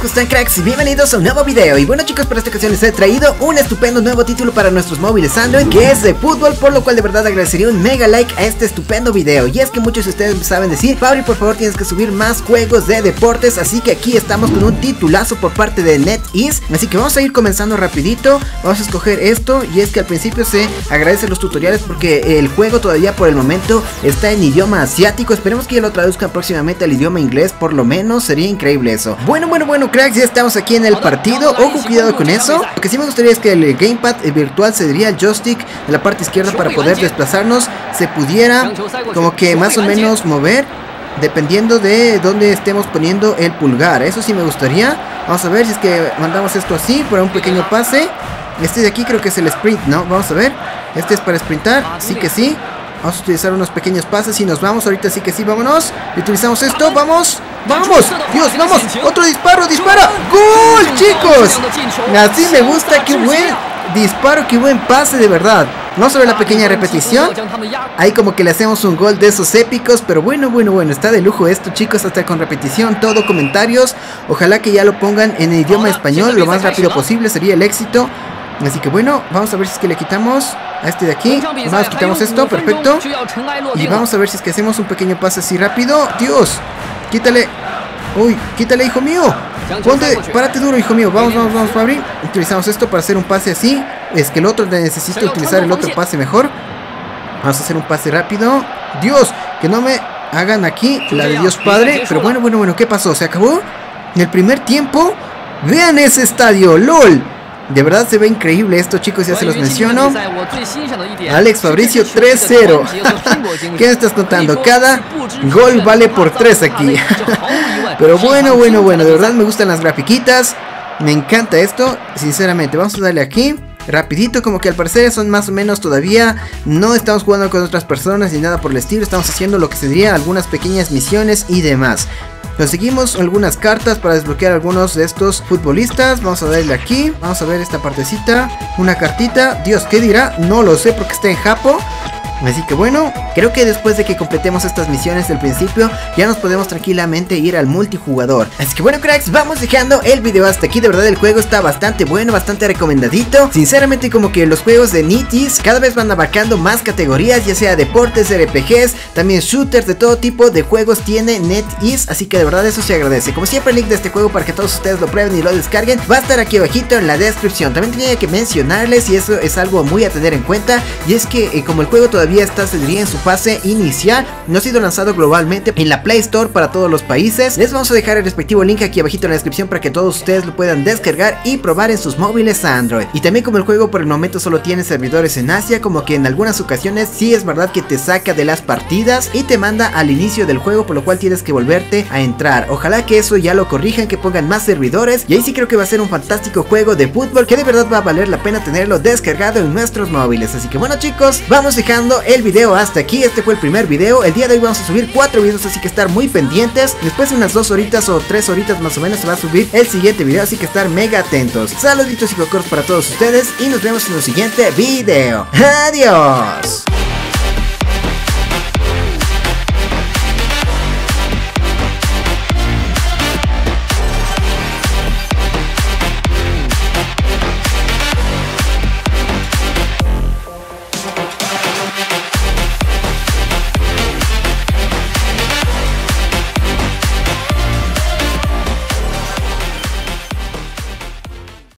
¿cómo están, cracks? Y bienvenidos a un nuevo video. Y bueno, chicos, para esta ocasión les he traído un estupendo nuevo título para nuestros móviles Android, que es de fútbol, por lo cual de verdad agradecería un mega like a este estupendo video. Y es que muchos de ustedes me saben decir: Fabri, por favor tienes que subir más juegos de deportes, así que aquí estamos con un titulazo por parte de NetEase. Así que vamos a ir comenzando rapidito. Vamos a escoger esto, y es que al principio se agradecen los tutoriales porque el juego todavía por el momento está en idioma asiático. Esperemos que ya lo traduzcan próximamente al idioma inglés, por lo menos sería increíble eso. Bueno, cracks, ya estamos aquí en el partido. Ojo, cuidado con eso. Lo que sí me gustaría es que el gamepad virtual sería el joystick de la parte izquierda para poder desplazarnos. Se pudiera como que más o menos mover dependiendo de dónde estemos poniendo el pulgar. Eso sí me gustaría. Vamos a ver si es que mandamos esto así para un pequeño pase. Este de aquí creo que es el sprint, ¿no? Vamos a ver. Este es para sprintar, sí que sí. Vamos a utilizar unos pequeños pases y nos vamos. Ahorita sí que sí, vámonos. Y utilizamos esto, vamos. ¡Vamos! ¡Dios, vamos! ¡Otro disparo! ¡Dispara! ¡Gol, chicos! Así me gusta, qué buen disparo, qué buen pase, de verdad. Vamos a ver la pequeña repetición. Ahí como que le hacemos un gol de esos épicos. Pero bueno, está de lujo esto, chicos. Hasta con repetición, todo, comentarios. Ojalá que ya lo pongan en idioma español lo más rápido posible, sería el éxito. Así que bueno, vamos a ver si es que le quitamos a este de aquí. Vamos, quitamos esto, perfecto. Y vamos a ver si es que hacemos un pequeño pase así rápido. ¡Dios! Quítale. Uy, quítale, hijo mío. Ponte, párate duro, hijo mío. Vamos, Fabri. Utilizamos esto para hacer un pase así. Es que el otro necesita utilizar el otro pase mejor. Vamos a hacer un pase rápido. Dios, que no me hagan aquí la de Dios Padre. Pero bueno, ¿qué pasó? ¿Se acabó? En el primer tiempo. Vean ese estadio, LOL. De verdad se ve increíble esto, chicos, ya se los menciono. Alex Fabricio 3-0. ¿Qué me estás contando? Cada gol vale por 3 aquí. Pero bueno, de verdad me gustan las grafiquitas. Me encanta esto, sinceramente. Vamos a darle aquí rapidito, como que al parecer son más o menos todavía. No estamos jugando con otras personas ni nada por el estilo. Estamos haciendo lo que sería algunas pequeñas misiones y demás. Conseguimos algunas cartas para desbloquear algunos de estos futbolistas. Vamos a darle aquí. Vamos a ver esta partecita. Una cartita. Dios, ¿qué dirá? No lo sé porque está en japo. Así que bueno, creo que después de que completemos estas misiones del principio, ya nos podemos tranquilamente ir al multijugador. Así que bueno, cracks, vamos dejando el video hasta aquí. De verdad el juego está bastante bueno, bastante recomendadito. Sinceramente, como que los juegos de NetEase cada vez van abarcando más categorías, ya sea deportes, RPGs, también shooters, de todo tipo de juegos tiene NetEase. Así que de verdad eso se agradece. Como siempre, el link de este juego para que todos ustedes lo prueben y lo descarguen va a estar aquí abajito en la descripción. También tenía que mencionarles, y eso es algo muy a tener en cuenta, y es que como el juego todavía está, se diría, en su fase inicial, no ha sido lanzado globalmente en la Play Store para todos los países. Les vamos a dejar el respectivo link aquí abajito en la descripción para que todos ustedes lo puedan descargar y probar en sus móviles Android. Y también, como el juego por el momento solo tiene servidores en Asia, como que en algunas ocasiones sí es verdad que te saca de las partidas y te manda al inicio del juego, por lo cual tienes que volverte a entrar. Ojalá que eso ya lo corrijan, que pongan más servidores, y ahí sí creo que va a ser un fantástico juego de fútbol que de verdad va a valer la pena tenerlo descargado en nuestros móviles. Así que bueno, chicos, vamos dejando el video hasta aquí. Este fue el primer video. El día de hoy vamos a subir 4 videos, así que estar muy pendientes. Después de unas 2 horitas o 3 horitas más o menos se va a subir el siguiente video, así que estar mega atentos. Saluditos y cocoros para todos ustedes y nos vemos en el siguiente video. Adiós.